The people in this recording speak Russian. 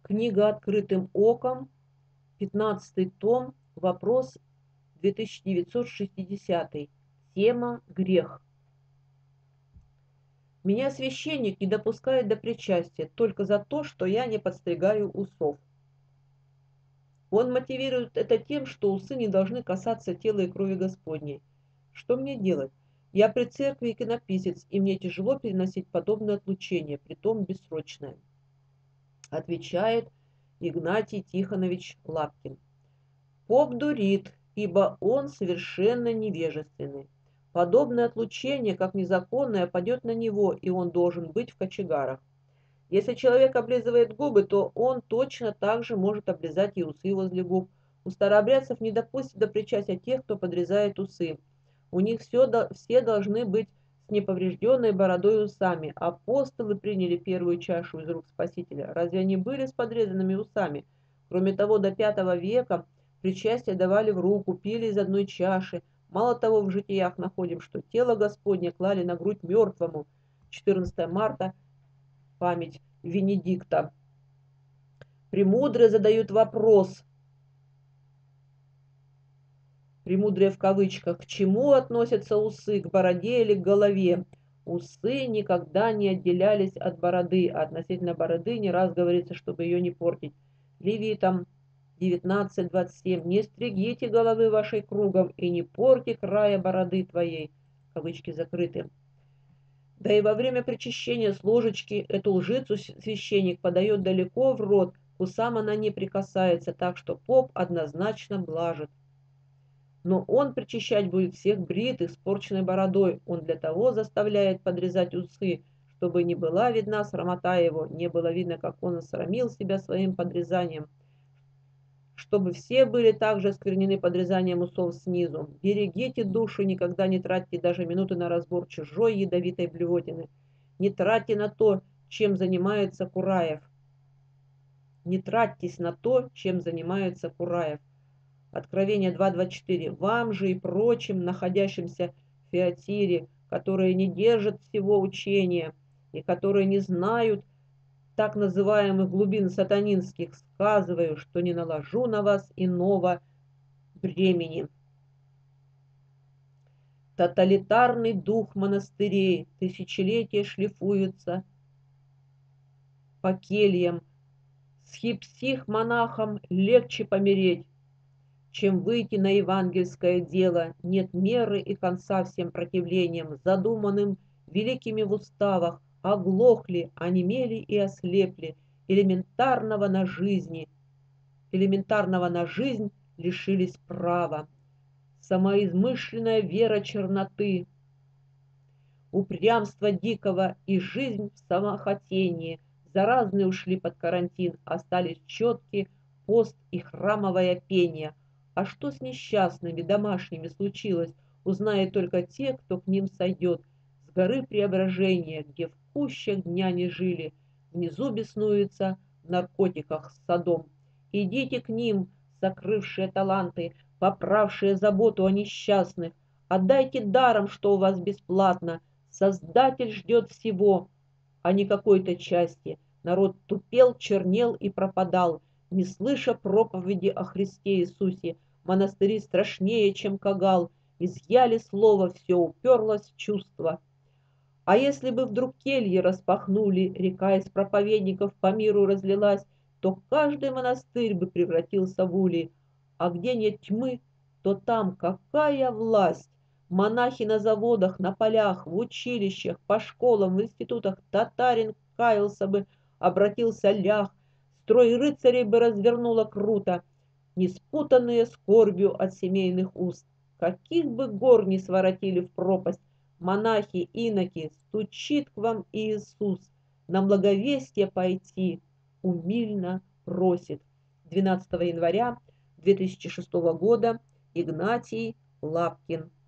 Книга «Открытым оком», 15 том, вопрос 2960. Тема «Грех». Меня священник не допускает до причастия только за то, что я не подстригаю усов. Он мотивирует это тем, что усы не должны касаться тела и крови Господней. Что мне делать? Я при церкви иконописец, и мне тяжело переносить подобное отлучение, притом бессрочное. Отвечает Игнатий Тихонович Лапкин. Поп дурит, ибо он совершенно невежественный. Подобное отлучение, как незаконное, падет на него, и он должен быть в кочегарах. Если человек облизывает губы, то он точно так же может облизать и усы возле губ. У старообрядцев не допустят до причастия тех, кто подрезает усы. У них все должны быть с неповрежденной бородой и усами. Апостолы приняли первую чашу из рук Спасителя. Разве они были с подрезанными усами? Кроме того, до V века причастие давали в руку, пили из одной чаши. Мало того, в житиях находим, что тело Господне клали на грудь мертвому. 14 марта, память Венедикта. Премудрые задают вопрос, премудрые в кавычках, к чему относятся усы, к бороде или к голове? Усы никогда не отделялись от бороды, а относительно бороды не раз говорится, чтобы ее не портить. Левитам 19:27. Не стригите головы вашей кругом и не порти края бороды твоей. Кавычки закрыты. Да и во время причащения с ложечки эту лжицу священник подает далеко в рот, к усам она не прикасается, так что поп однозначно блажит. Но он причащать будет всех бритых, с порченной бородой. Он для того заставляет подрезать усы, чтобы не была видна срамота его, не было видно, как он осрамил себя своим подрезанием, чтобы все были также осквернены подрезанием усов снизу. Берегите душу, никогда не тратьте даже минуты на разбор чужой ядовитой блевотины. Не тратьте на то, чем занимается Кураев. Не тратьтесь на то, чем занимается Кураев. Откровение 2:24. Вам же и прочим, находящимся в Фиатире, которые не держат всего учения и которые не знают так называемых глубин сатанинских, сказываю, что не наложу на вас иного бремени. Тоталитарный дух монастырей тысячелетия шлифуется по кельям. Схипсих-монахам легче помереть, чем выйти на евангельское дело. Нет меры и конца всем противлениям, задуманным великими в уставах. Оглохли, онемели и ослепли, элементарного на жизнь лишились права. Самоизмышленная вера черноты, упрямство дикого и жизнь в самохотении заразные ушли под карантин, остались четкие пост и храмовое пение. А что с несчастными домашними случилось, узнают только те, кто к ним сойдет с горы Преображения, где в кущах дня не жили, внизу беснуется в наркотиках Содом. Идите к ним, сокрывшие таланты, поправшие заботу о несчастных, отдайте даром, что у вас бесплатно. Создатель ждет всего, а не какой-то части. Народ тупел, чернел и пропадал, не слыша проповеди о Христе Иисусе. Монастыри страшнее, чем кагал, изъяли слово, все уперлось в чувство. А если бы вдруг кельи распахнули, река из проповедников по миру разлилась, то каждый монастырь бы превратился в улей. А где нет тьмы, то там какая власть! Монахи на заводах, на полях, в училищах, по школам, в институтах, татарин каялся бы, обратился лях, строй рыцарей бы развернуло круто, не спутанные скорбью от семейных уст. Каких бы гор не своротили в пропасть, монахи, иноки, стучит к вам Иисус, на благовестие пойти умильно просит. 12 января 2006 года. Игнатий Лапкин.